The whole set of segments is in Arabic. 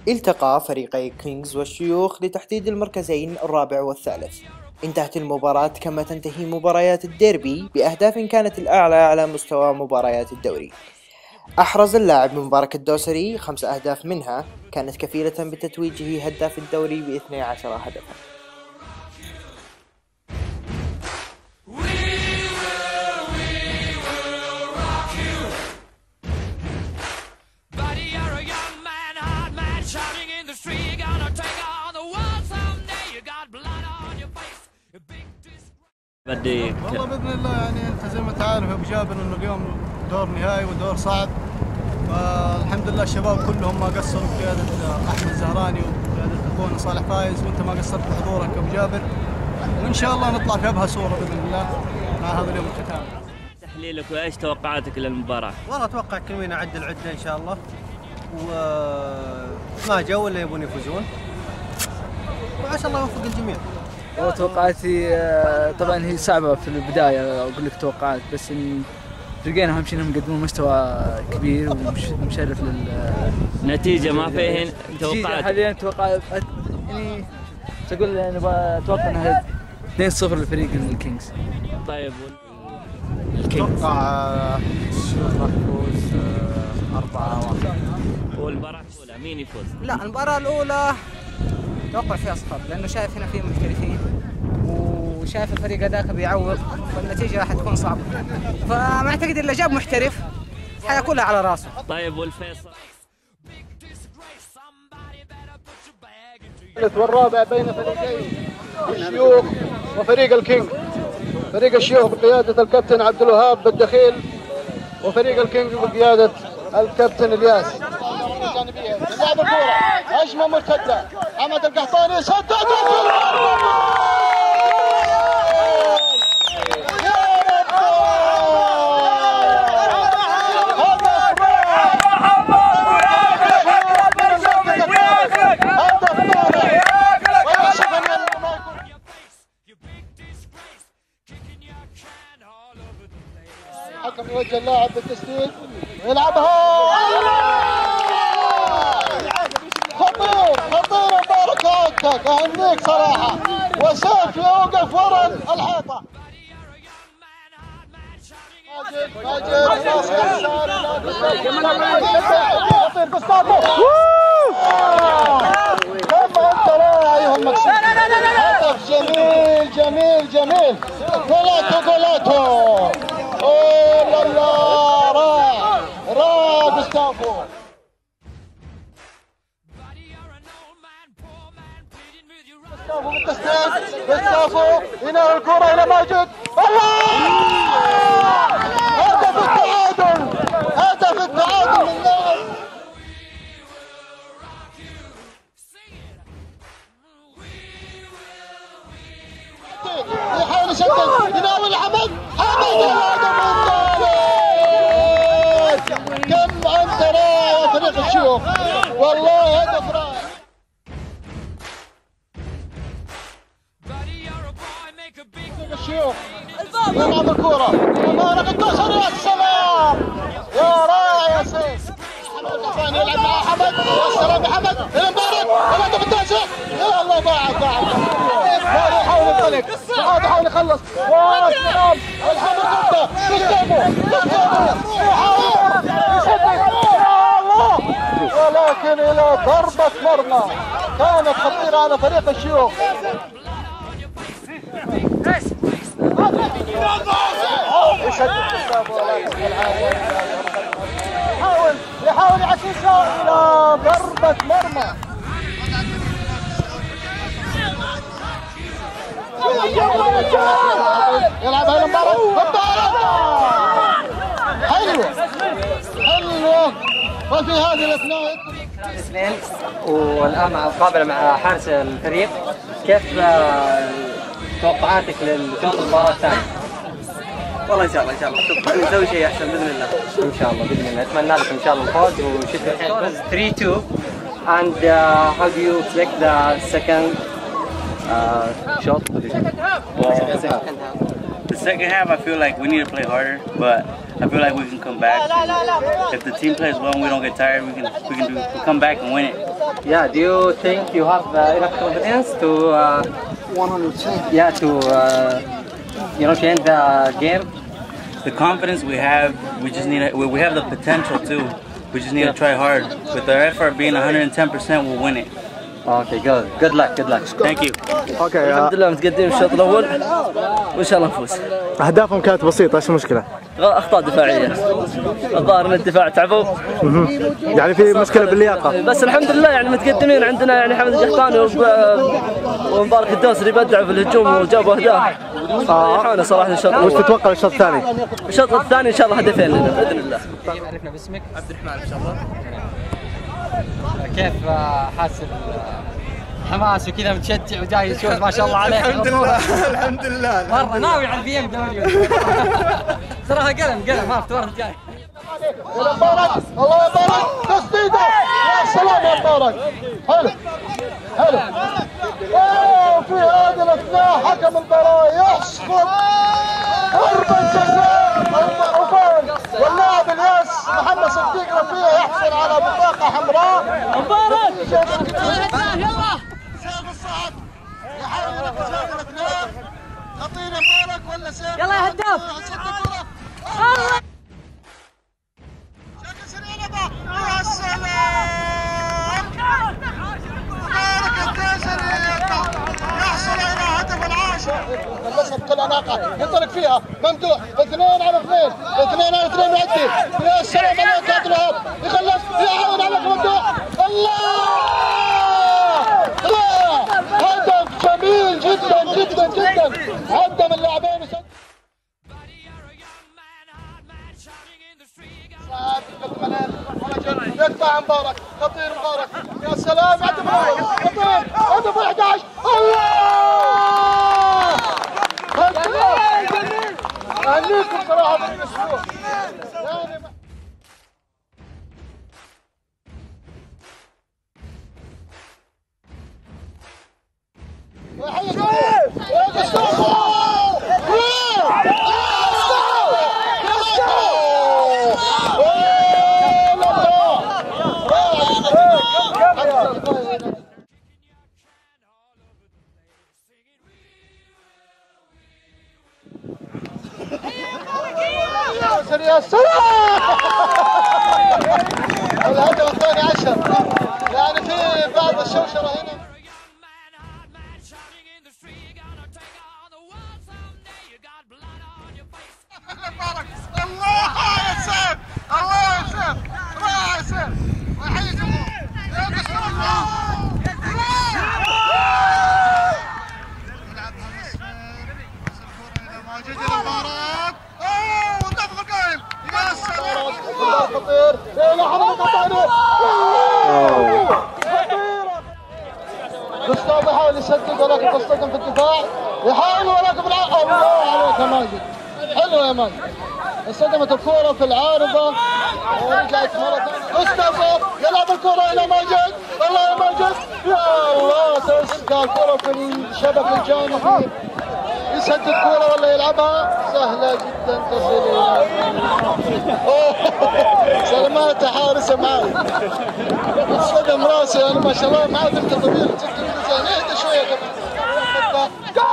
التقى فريقي كينجز والشيوخ لتحديد المركزين الرابع والثالث. انتهت المباراة كما تنتهي مباريات الديربي بأهداف كانت الأعلى على مستوى مباريات الدوري. أحرز اللاعب مبارك الدوسري 5 أهداف، منها كانت كفيلة بتتويجه هداف الدوري ب12 هدفا. بدي والله باذن الله، يعني انت زي ما تعرف يا ابو جابر انه اليوم دور نهائي ودور صعب، فالحمد لله الشباب كلهم ما قصروا بقياده احمد زهراني وبقياده اخونا صالح فايز، وانت ما قصرت بحضورك يا ابو جابر، وان شاء الله نطلع في ابهى صوره باذن الله مع هذا اليوم الختامي. تحليلك وايش توقعاتك للمباراة؟ والله اتوقع كلنا عد العده ان شاء الله، وما جو الا يبون يفوزون، وعسى الله يوفق الجميع. توقعاتي طبعا هي صعبة في البداية أقول لك توقعات، بس إن فريقين أهم شيء إنهم يقدمون مستوى كبير ومشرف نتيجة ما فيهن توقعات حاليا. توقعات يعني تقول أتوقع إنها 2-0 لفريق الكينجز. طيب الكينجز اتوقع الشيوخ راح يفوز 4-1. والمباراة الأولى مين يفوز؟ لا، المباراة الأولى أتوقع فيها صفر، لأنه شايف هنا فيه محترفين وشايف الفريق هذاك بيعوض، فالنتيجة راح تكون صعبة، فما أعتقد إلا جاب محترف حياكلها على راسه. طيب والفيصل؟ الثالث والرابع بين فريقين الشيوخ وفريق الكينج. فريق الشيوخ بقيادة الكابتن عبد الوهاب بالدخيل، وفريق الكينج بقيادة الكابتن الياس. لعب الكورة، هجمة مرتدة، حمد القحطاني سدد حكم يوجه اللاعب بالتسديد ويلعبها. خطير مبارك هاتك، اهنيك صراحه، وسيف يوقف ورا الحيطه. ماجد خطير بسطاطه. كم انت رائع ايها المكسيك، هدف جميل جميل جميل. جولاتو اوه لا رائع رائع جوستافو. جوستافو ينهي الكرة إلى ماجد. هدف التعادل، هدف التعادل من لاعب. يحاول يسدد، يناول حمد الهدف الثالث. كم أنت رائع يا فريق الشيوخ، والله هدف رائع. الشيوخ يلعب الكرة أمانة الدوسري، يا سلام يا رائع يا سيف. حمد القحطاني يلعب مع حمد، يا سلام يا حمد، إلى مبارك الهدف التاسع. يا الله ضاعت ماري يحاول ينطلق، معاذ يحاول يخلص، يا سلام الحمد ضده جوستافو يحاول يسدد، يا الله، ولكن إلى ضربة مرمى كانت خطيرة على فريق الشيوخ. يسدد جوستافو ولكن يحاول يعكسها الى ضربة مرمى. يلعبها الى مبارك، حلوة وفي هذه الاثناء اثنين، والان مع مقابله مع حارس الفريق. كيف توقعاتك للشوط المباراة الثاني؟ والله ان شاء الله شوف نسوي شيء احسن باذن الله. ان شاء الله باذن الله، اتمنى لكم ان شاء الله الفوز وشدوا حيلكم. 3-2. And how do you expect the second shot? The second half, I feel like we need to play harder, but I feel like we can come back. If the team plays well and we don't get tired, we'll come back and win it. Yeah, do you think you have enough confidence to 110. yeah, to to end the game? The confidence we have, we have the potential too. We just need to try hard. With our effort being 110%, we'll win it. Okay, good luck. Thank you. اوكي الحمد لله متقدمين الشوط الاول وان شاء الله نفوز. اهدافهم كانت بسيطه، ايش المشكله؟ اخطاء دفاعيه، الظاهر ان الدفاع تعبوا. يعني في مشكله باللياقه. بس الحمد لله يعني متقدمين، عندنا يعني حمد القحطاني ومبارك الدوسري بدعوا في الهجوم وجابوا اهداف. فرحونا صراحه ان شاء الله. وش تتوقع الشوط الثاني؟ الشوط الثاني ان شاء الله هدفين لنا باذن الله. عرفنا باسمك؟ عبد الرحمن ان شاء الله. كيف حاسس حماس وكذا متشجع وجاي تشوف ما شاء الله عليك؟ الحمد لله الحمد لله. مره ناوي على البي ام دبليو صراحه قلم ما افتكرت جاي. يا مبارك الله يبارك تسديده يا سلام يا مبارك حلو في هذه الاثناء حكم المباراه يحسب ضربه جزاء المعروفين واللاعب الياس محمد صديق رفيع يحصل على بطاقه حمراء. مبارك يلا سيف الصعد يحاول ينفذ هذه الاثناء خطير مبارك ولا سيف يلا يا هداف يا سلام مبارك الدوسري يحصل على هدف العاشر خلصها بكل اناقه ينطلق فيها ممدوح 2 على 2 يعدي يا سلام عليك يا عبد الوهاب يخلص يعاون عليك ممدوح الله هدف جميل جدا عدى من اللاعبين يقطع مبارك خطير مبارك يا سلام هدف خطير هدف 11 الله جميل اهنيكم صراحه بالاسبوع يا سلام الهدف الثاني 10 يعني في بعض الشوشره هنا الله يا سيف الله يا سيف راح يا سيف ويحيي الجمهور يا قصر الله يلعب مسعود الكره الى ماجد المباراه والضغط القائم يا سلام خطير الى حركه قطعيه جوستافو يحاول يسدد ولكن تصطدم في الدفاع يحاول ولكن بالعقل الله عليك يا ماجد حلوه يا ماجد اصطدمت الكرة في العارضة ورجعت مرة ثانية جوستافو يلعب الكرة إلى ماجد الله يا ماجد يا الله تسقى الكرة في الشبك الجانبي يسدد كرة ولا يلعبها سهلة جدا تصل إلى سلامات حارس معي صدم راسي أنا ما شاء الله ما عرفت طبيعي جدا اهدى شوية كمان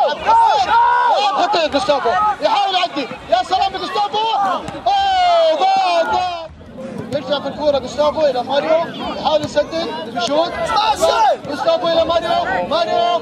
خطير جوستافو يحاول يعدي يا سلام جوستافو ضاع يرجع في الكوره جوستافو الى ماريو يحاول يسدد بشوط جوستافو الى ماريو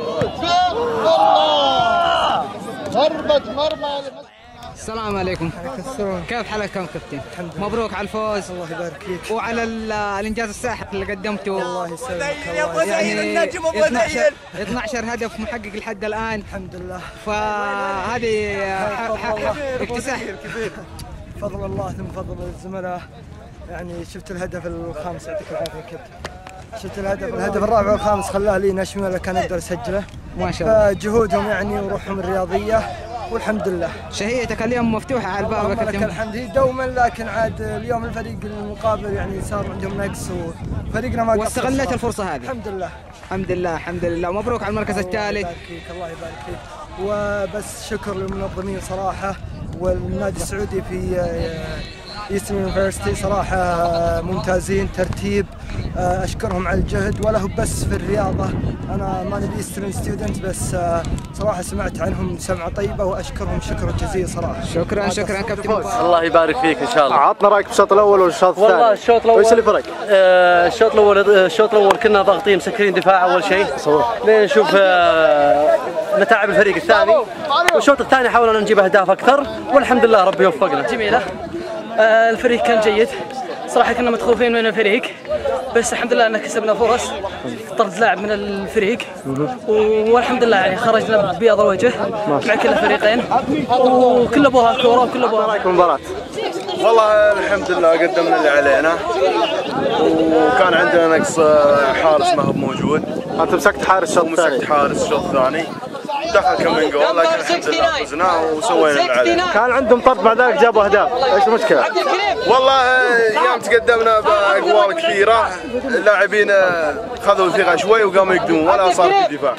الله ضربة مرمى السلام عليكم. كيف حالكم كابتن؟ مبروك على الفوز. الله يبارك فيك. وعلى الانجاز الساحق اللي قدمته. الله يسلمك. يعني 12 هدف محقق لحد الان. الحمد لله. فهذه اكتساح كبير. فضل الله ثم فضل الزملاء. يعني شفت الهدف الخامس يعطيك العافيه كابتن. شفت الهدف الرابع والخامس خلاه لي نشمي ولا كان اقدر اسجله. ما شاء الله. فجهودهم يعني وروحهم الرياضيه والحمد لله. شهيتك اليوم مفتوحه على الباب يا كابتن. الحمد لله دوما لكن عاد اليوم الفريق المقابل يعني صار عندهم نقص وفريقنا ما واستغليت الفرصه هذه. الحمد لله. الحمد لله الحمد لله ومبروك على المركز الثالث. الله يبارك فيك. وبس شكر للمنظمين صراحة، والنادي السعودي في إيسترن يونيفرستي صراحة ممتازين ترتيب، أشكرهم على الجهد. ولا هو بس في الرياضة، أنا ماني بإيسترن ستودنت بس صراحة سمعت عنهم سمعة طيبة وأشكرهم شكر جزيل صراحة. شكرا كابتن فوز. الله يبارك فيك ان شاء الله. عطنا رايك في الشوط الاول والشوط الثاني. والله الشوط الاول ايش اللي فرق؟ الشوط الاول كنا ضاغطين مسكرين دفاع اول شيء لين نشوف متاعب الفريق الثاني، والشوط الثاني حاولنا نجيب اهداف اكثر والحمد لله ربي وفقنا. جميله. الفريق كان جيد صراحه، كنا متخوفين من الفريق بس الحمد لله ان كسبنا فرص، طرد لاعب من الفريق والحمد لله يعني خرجنا ببياض الوجه مع كل الفريقين وكل ابوها كوره وكل ابوها. رايك المباراه؟ والله الحمد لله قدمنا اللي علينا، وكان عندنا نقص حارس ما هو موجود. انت مسكت حارس الشوط الثاني؟ مسكت حارس الشوط الثاني، دخل كم من جول لكن الحمد لله فزنا وسوينا اللي علينا. كان عندهم طرد مع ذلك جابوا اهداف، ايش المشكله؟ والله ايام تقدمنا باقوال كثيره، اللاعبين خذوا الثقه شوي وقاموا يقدمون ولا صار في الدفاع.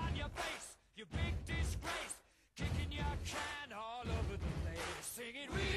Singing we